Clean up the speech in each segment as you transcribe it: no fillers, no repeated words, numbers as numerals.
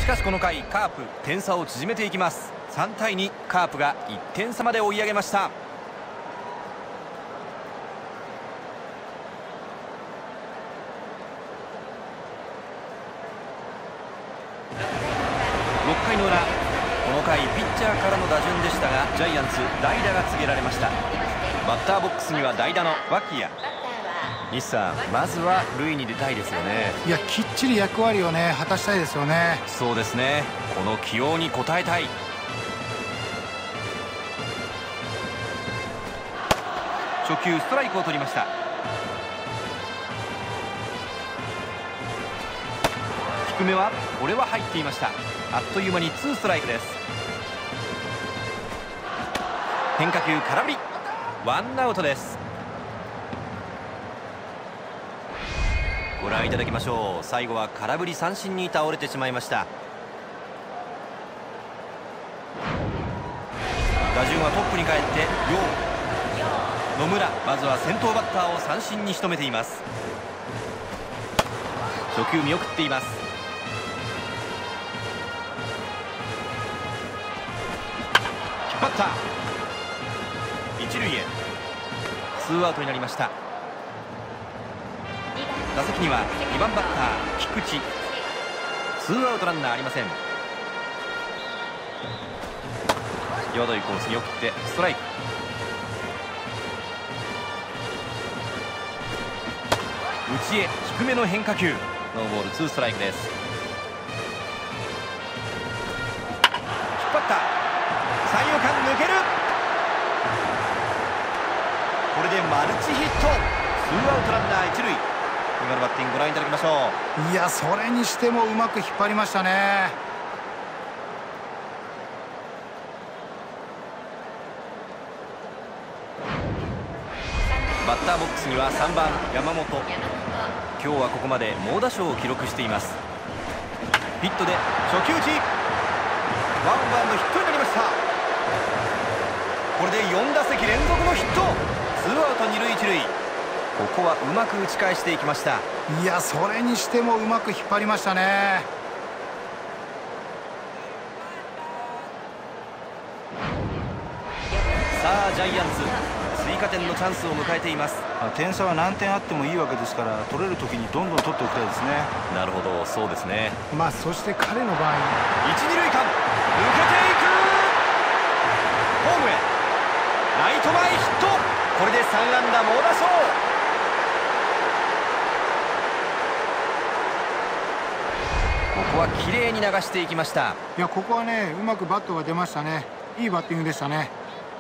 かしこの回カープ点差を縮めていきます。3対2、カープが1点差まで追い上げました。6回の裏、この回ピッチャーからの打順でしたが、ジャイアンツ代打が告げられました。バッターボックスには代打の脇谷。西さん、まずは塁に出たいですよね。 いや、きっちり役割をね果たしたいですよね。 そうですね、この起用に応えたい。初球ストライクを取りました。低めはこれは入っていました。あっという間に2ストライクです。変化球空振り、ワンアウトです。ご覧いただきましょう。最後は空振り三振に倒れてしまいました。打順はトップに帰って野村、まずは先頭バッターを三振に仕留めています。初球見送っています。引っ張った、一塁へ。ツーアウトになりました。打席には2番バッター菊池。ツーアウトランナーありません。際どいコースに送ってストライク。内へ低めの変化球、ノーボール2ストライクです。引っ張った、三遊間抜ける。これでマルチヒット。ツーアウトランナー一塁。今のバッティングご覧いただきましょう。 いや、それにしてもうまく引っ張りましたね。 バッターボックスには3番山本。今日はここまで猛打賞を記録しています。ヒットで初球打ち、ワンバウンドヒットになりました。これで4打席連続のヒット。ツーアウト二塁一塁。ここはうまく打ち返していきました。 いや、それにしてもうまく引っ張りましたね。 さあジャイアンツ、追加点のチャンスを迎えています。 点差は何点あってもいいわけですから、取れる時にどんどん取っておきたいですね。 なるほど、そうですね。 そして彼の場合、 一二塁間抜けていく。ホームへライト前ヒット。これで3安打猛打賞。ここは綺麗に流していきました。 いや、ここはねうまくバットが出ましたね。いいバッティングでしたね。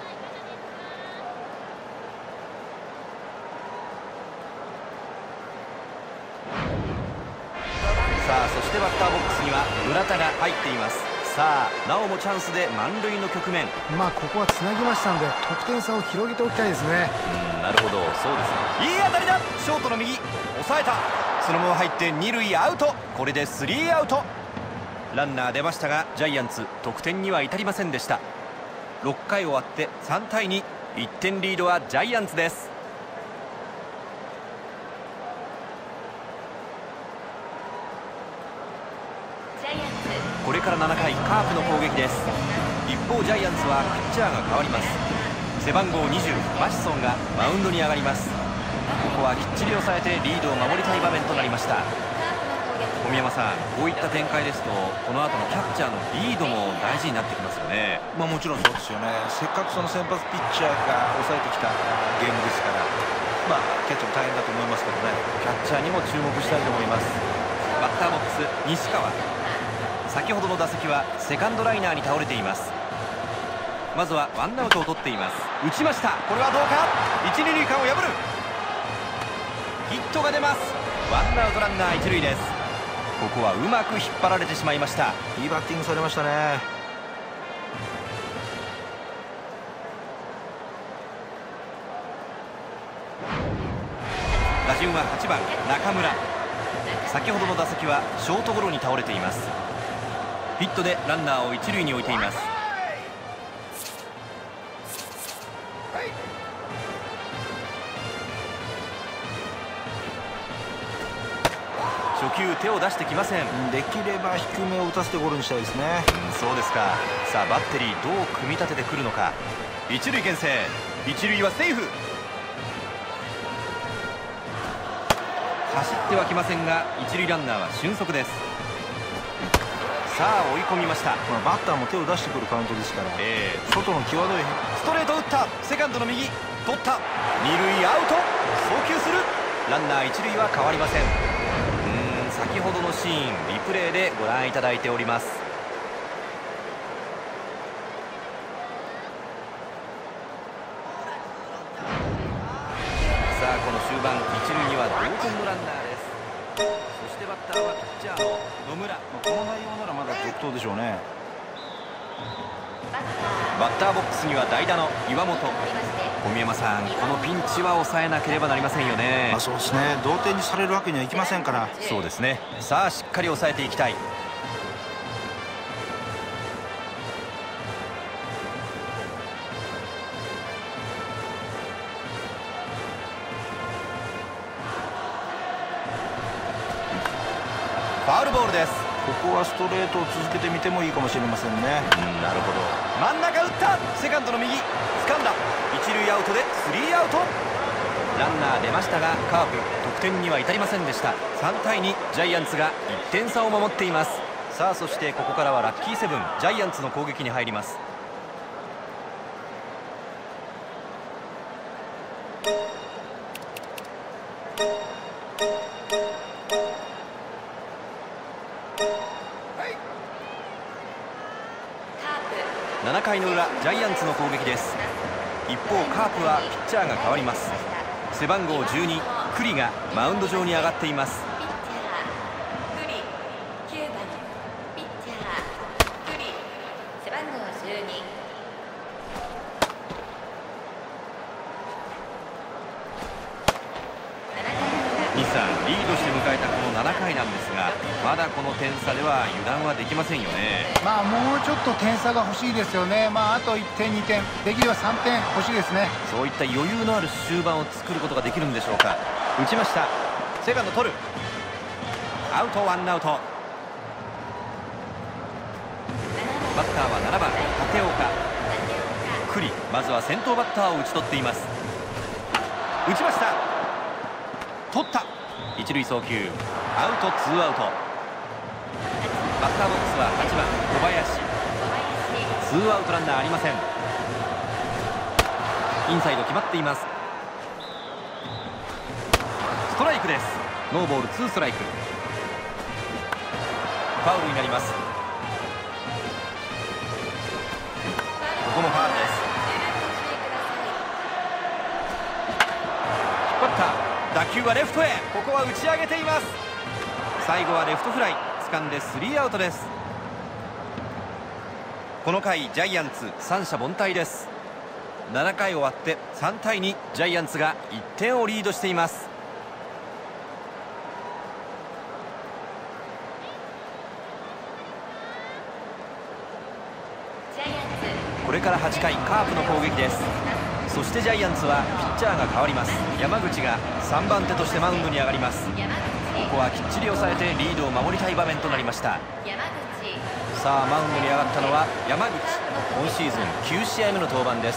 さあそしてバッターボックスには村田が入っています。さあなおもチャンスで満塁の局面。 ここはつなぎましたので得点差を広げておきたいですね。 なるほど、そうですね。いい当たりだ。ショートの右抑えた。そのまま入って二塁アウト。これでスリーアウト。ランナー出ましたがジャイアンツ得点には至りませんでした。6回終わって3対2、1点リードはジャイアンツです。これから7回カープの攻撃です。一方ジャイアンツはピッチャーが変わります。背番号20マシソンがマウンドに上がります。ここはきっちり抑えてリードを守りたい場面となりました。小宮山さん、こういった展開ですとこの後のキャッチャーのリードも大事になってきますよね。 もちろんそうですよね。せっかくその先発ピッチャーが抑えてきたゲームですから、キャッチャーも大変だと思いますけどね。 キャッチャーにも注目したいと思います。バッターボックス西川。先ほどの打席はセカンドライナーに倒れています。まずはワンアウトを取っています。打ちました。これはどうか。一二塁間を破るヒットが出ます。ワンアウトランナー一塁です。ここはうまく引っ張られてしまいました。 いいバッティングされましたね。 打順は8番中村。先ほどの打席はショートゴロに倒れています。ヒットでランナーを一塁に置いています。初球球手を出してきません。 できれば低めを打たせてゴロにしたいですね。 そうですか。さあバッテリーどう組み立ててくるのか。一塁牽制、一塁はセーフ。走ってはきませんが一塁ランナーは俊足です。さあ追い込みました。 バッターも手を出してくるカウントですから、外の際どいストレート打った。セカンドの右取った。二塁アウト。送球する。ランナー一塁は変わりません。先ほどのシーンリプレイでご覧いただいております。さあこの終盤一塁には同点のランナーです。そしてバッターはピッチャーの野村。 この内容ならまだ続投でしょうね。 バッターボックスには代打の岩本。小宮山さん、このピンチは抑えなければなりませんよね。 そうですね。同点にされるわけにはいきませんから。 そうですね。さあしっかり抑えていきたい。ファウルボールです。 ここはストレートを続けてみてもいいかもしれませんね。 なるほど。真ん中打った。セカンドの右掴んだ。一塁アウトでスリーアウト。ランナー出ましたがカープ得点には至りませんでした。3対2、ジャイアンツが1点差を守っています。さあそしてここからはラッキーセブンジャイアンツの攻撃に入ります。7回の裏ジャイアンツの攻撃です。一方カープはピッチャーが変わります。背番号12栗がマウンド上に上がっています。西さん、リードして迎えたこの7回なんですが、まだこの点差では油断はできませんよね。 もうちょっと点差が欲しいですよね。あと1点2点できれば3点欲しいですね。 そういった余裕のある終盤を作ることができるんでしょうか。打ちました。セカンド取る。アウト、ワンアウト。バッターは7番立岡。栗、まずは先頭バッターを打ち取っています。打ちました。取った。一塁送球アウト、ツーアウト。バッターボックスは8番小林。ツーアウト、ランナーありません。インサイド決まっています。ストライクです。ノーボールツーストライク。ファウルになります。ここもファウルです。引っ張った。打球はレフトへ。ここは打ち上げています。最後はレフトフライ掴んでスリーアウトです。この回ジャイアンツ三者凡退です。7回終わって3対2、ジャイアンツが1点をリードしています。これから8回カープの攻撃です。そしてジャイアンツはピッチャーが変わります。山口が3番手としてマウンドに上がります。ここはきっちり抑えてリードを守りたい場面となりました。さあマウンドに上がったのは山口。今シーズン9試合目の登板です。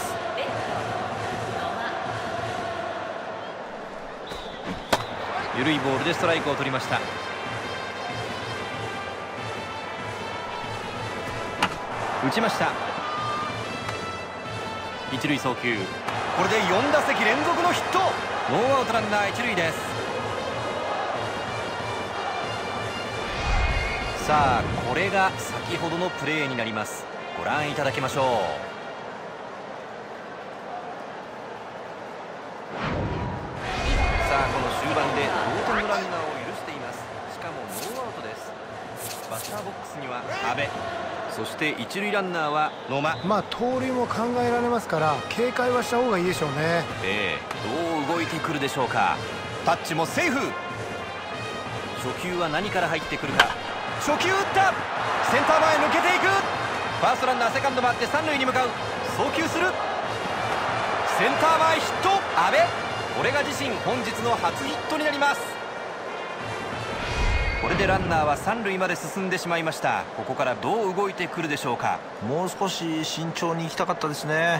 緩いボールでストライクを取りました。打ちました。一塁送球。これで4打席連続のヒット。ノーアウトランナー一塁です。さあこれが先ほどのプレーになります。ご覧いただきましょう。さあこの終盤で同点のランナーを許しています。しかもノーアウトです。バッターボックスには阿部、そして一塁ランナーは野間。 盗塁も考えられますから警戒はした方がいいでしょうね。 どう動いてくるでしょうか。タッチもセーフ。初球は何から入ってくるか。初球打った。センター前抜けていく。ファーストランナーセカンド回って三塁に向かう。送球する。センター前ヒット。阿部、これが自身本日の初ヒットになります。 これでランナーは三塁まで進んでしまいました。ここからどう動いてくるでしょうか。 もう少し慎重に行きたかったですね。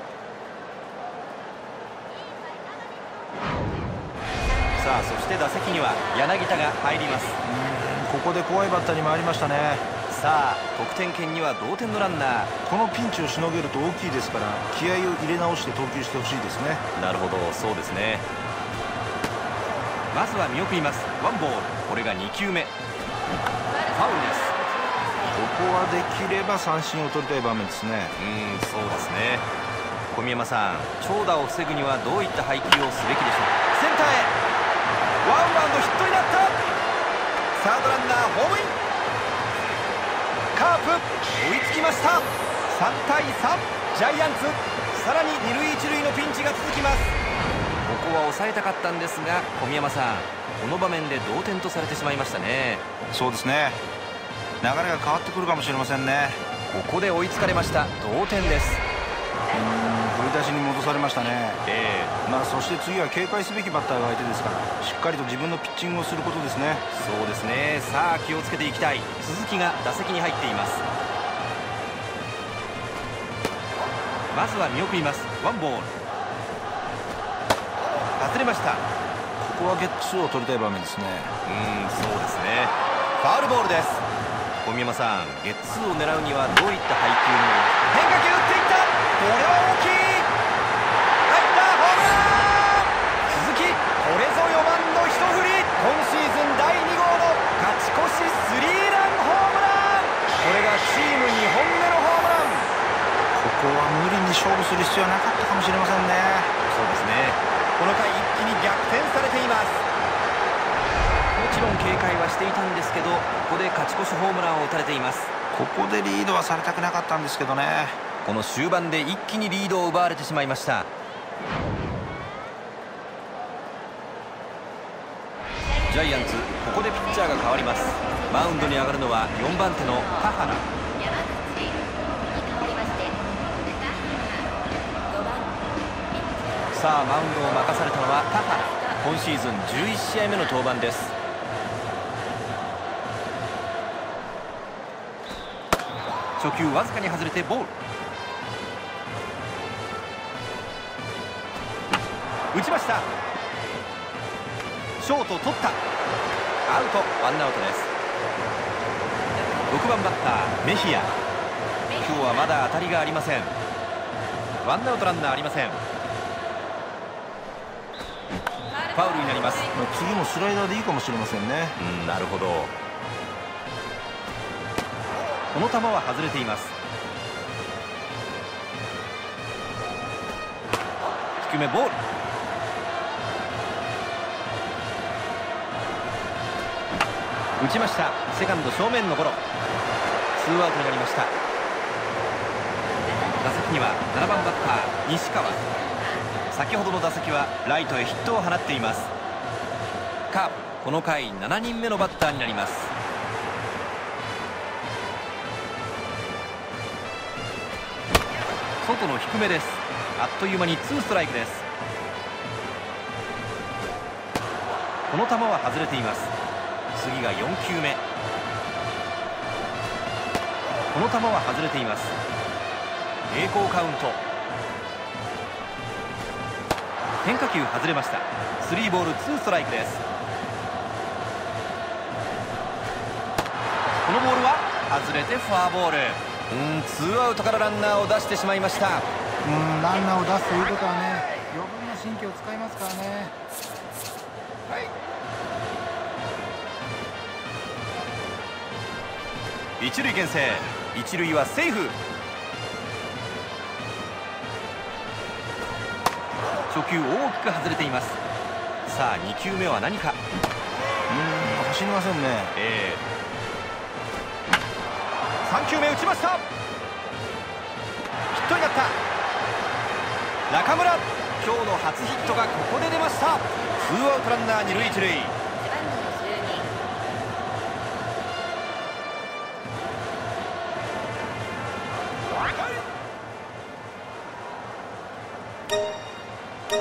さあそして打席には柳田が入ります。 ここで怖いバッターに回りましたね。 さあ得点圏には同点のランナー。 このピンチをしのげると大きいですから、気合を入れ直して投球してほしいですね。 なるほど、そうですね。まずは見送ります。ワンボール。これが2球目。ファウルです。 ここはできれば三振を取りたい場面ですね。 そうですね。小宮山さん、長打を防ぐにはどういった配球をすべきでしょう。センターへワンバウンドヒットになった。サードランナーホームイン。カープ追いつきました。3対3。ジャイアンツさらに2塁1塁のピンチが続きます。ここは抑えたかったんですが、小宮山さん、この場面で同点とされてしまいましたね。 そうですね。流れが変わってくるかもしれませんね。 ここで追いつかれました。同点です。 振り出しに戻されましたね。そして次は警戒すべきバッターが相手ですから、しっかりと自分のピッチングをすることですね。 そうですね。さあ気をつけていきたい。鈴木が打席に入っています。まずは見送ります。ワンボール。外れました。 ここはゲッツーを取りたい場面ですね。 そうですね。ファウルボールです。小宮山さん、ゲッツーを狙うにはどういった配球に。変化球打っていった。これは大きい。入ったホームラン。鈴木、これぞ4番の一振り。今シーズン第2号の勝ち越しスリーランホームラン。これがチーム2本目のホームラン。 ここは無理に勝負する必要はなかったかもしれませんね。 そうですね。この回一気に逆転されています。もちろん警戒はしていたんですけど、ここで勝ち越しホームランを打たれています。 ここでリードはされたくなかったんですけどね。 この終盤で一気にリードを奪われてしまいました。ジャイアンツ、ここでピッチャーが変わります。マウンドに上がるのは4番手の田原。さあマウンドを任されたのは田原。今シーズン11試合目の登板です。初球わずかに外れてボール。打ちました。ショート取った。アウト。ワンアウトです。6番バッターメヒア。今日はまだ当たりがありません。ワンアウトランナーありません。ファウルになります。 次もスライダーでいいかもしれませんね。 なるほど。この球は外れています。低めボール。打ちました。セカンド正面のゴロ。ツーアウトになりました。打席には7番バッター西川。先ほどの打席はライトへヒットを放っています。カープ、この回7人目のバッターになります。外の低めです。あっという間にツーストライクです。この球は外れています。次が4球目。この球は外れています。平行カウント。変化球外れました。スリーボールツーストライクです。このボールは外れてフォアボール。ツーアウトからランナーを出してしまいました。 ランナーを出すということはね、余分な神経を使いますからね。 一塁牽制。一塁はセーフ。初球大きく外れています。さあ2球目は何か。 走りませんね。 3球目打ちました。ヒットになった。中村、今日の初ヒットがここで出ました。ツーアウトランナー2塁1塁。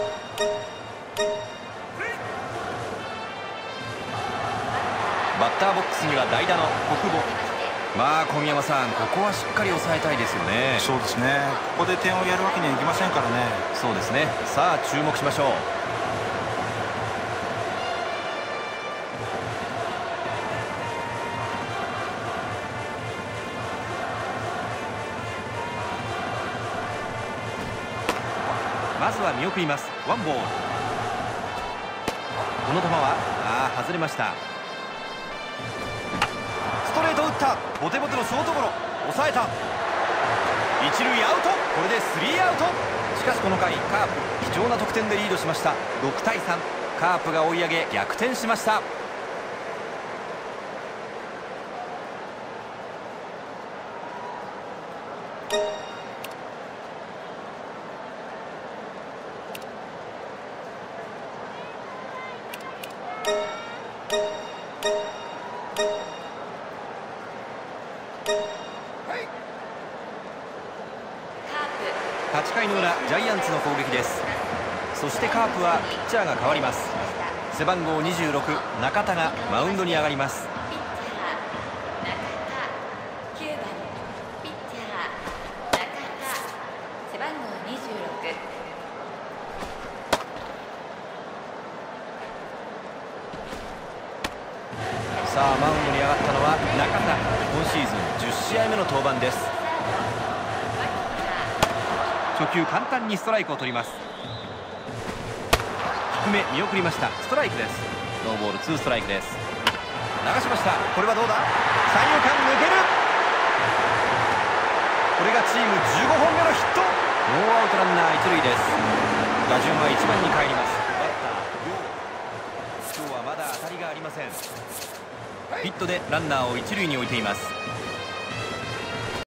バッターボスには代打の国母。まあ小宮山さん、ここはしっかり抑えたいですよね。 そうですね、ここで点をやるわけにはいきませんからね。 そうですね。さあ注目しましょう。まずは見送ります。ワンボール。この球は外れました。ストレート打った。ボテボテのショートゴロ、抑えた。一塁アウト。これでスリーアウト。しかしこの回カープ貴重な得点でリードしました。6対3、カープが追い上げ逆転しました。8回の裏、ジャイアンツの攻撃です。そしてカープはピッチャーが変わります。背番号26、中田がマウンドに上がります。さあマウンドに上がったのは中田。今シーズン10試合目の登板です。初球簡単にストライクを取ります。低め見送りました。ストライクです。ノーボール2ストライクです。流しました。これはどうだ。三遊間抜ける。これがチーム15本目のヒット。ノーアウトランナー1塁です。打順は1番に帰ります。バッター今日はまだ当たりがありません。ヒットでランナーを1塁に置いています。